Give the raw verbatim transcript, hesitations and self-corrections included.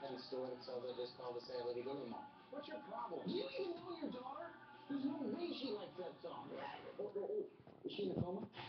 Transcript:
sense to it, so they just called to say, let you go to the mall. What's your problem? Do you even know your daughter? There's no way she likes that song. Oh, oh, oh. Is she in a coma?